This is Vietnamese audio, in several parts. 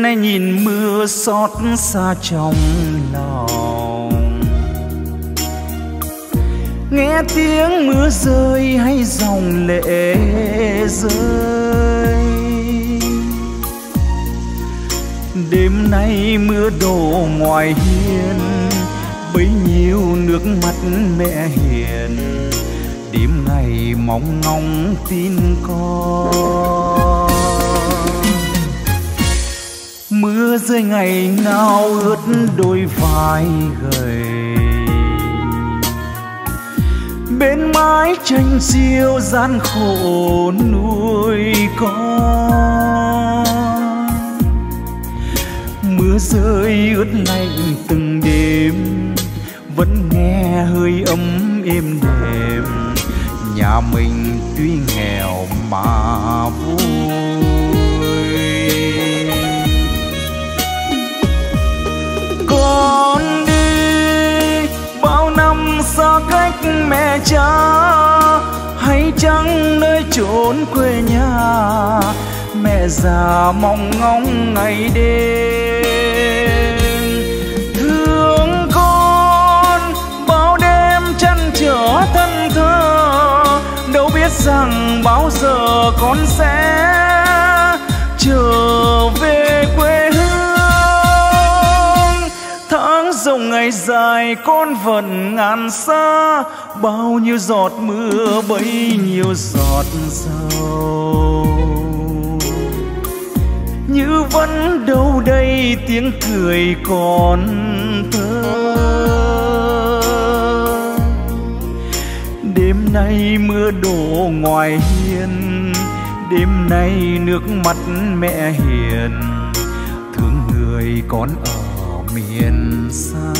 nay nhìn mưa xót xa trong lòng, nghe tiếng mưa rơi hay dòng lệ rơi. Đêm nay mưa đổ ngoài hiên, bấy nhiêu nước mắt mẹ hiền, đêm ngày mong ngóng tin con. Mưa rơi ngày nào ướt đôi vai gầy, bên mái tranh chiêu gian khổ nuôi con. Mưa rơi ướt lạnh từng đêm, vẫn nghe hơi ấm êm đềm. Nhà mình tuy nghèo mà vui. Con đi bao năm xa cách mẹ cha, hay chăng nơi chốn quê nhà, mẹ già mong ngóng ngày đêm. Thương con bao đêm chăn trở thân thơ, đâu biết rằng bao giờ con sẽ trở về quê hương. Tháng rộng ngày dài con vẫn ngàn xa, bao nhiêu giọt mưa bấy nhiêu giọt sầu. Như vẫn đâu đây tiếng cười còn thơ. Đêm nay mưa đổ ngoài hiên, đêm nay nước mắt mẹ hiền, thương người con ở miền xa.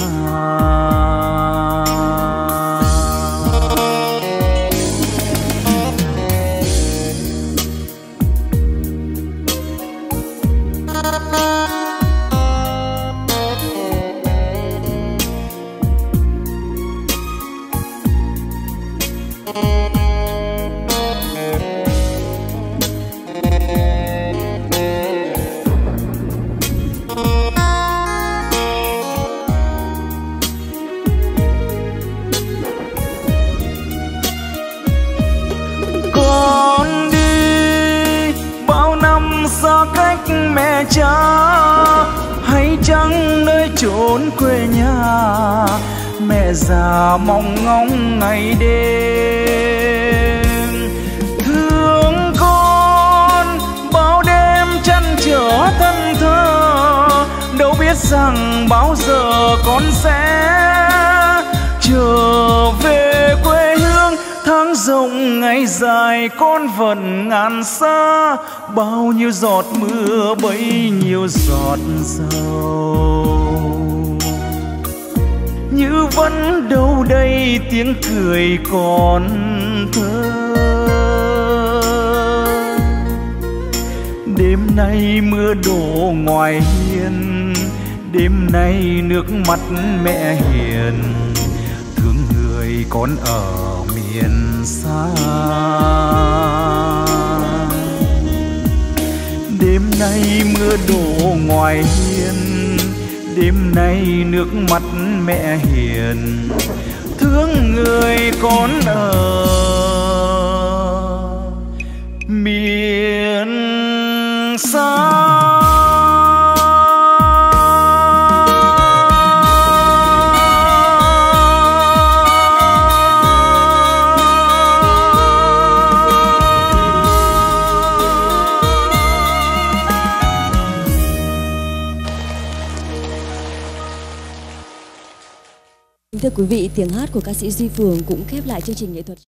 Mẹ cha hay chăng nơi chốn quê nhà, mẹ già mong ngóng ngày đêm. Thương con bao đêm chăn trở thân thơ, đâu biết rằng bao giờ con sẽ trở về quê hương. Tháng rộng ngày dài con vẫn ngàn xa, bao nhiêu giọt mưa bấy nhiêu giọt sầu. Như vẫn đâu đây tiếng cười còn thơ. Đêm nay mưa đổ ngoài hiên, đêm nay nước mắt mẹ hiền, thương người con ở miền xa. Đêm nay mưa đổ ngoài hiên, đêm nay nước mắt mẹ hiền, thương người con ở miền xa. Thưa quý vị, tiếng hát của ca sĩ Duy Phường cũng khép lại chương trình nghệ thuật.